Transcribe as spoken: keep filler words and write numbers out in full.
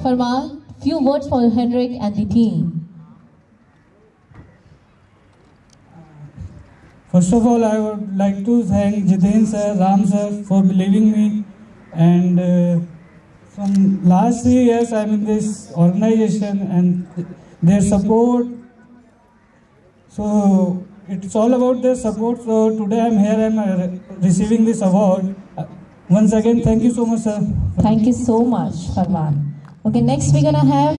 Farman, few words for Henrik and the team. First of all, I would like to thank Jiten sir, Ram sir for believing me, and uh, from last three years I'm in this organization and their support. So it's all about their support. So today I'm here and I'm receiving this award. Once again, thank you so much, sir. Thank you so much, Farman. Okay, next we're gonna have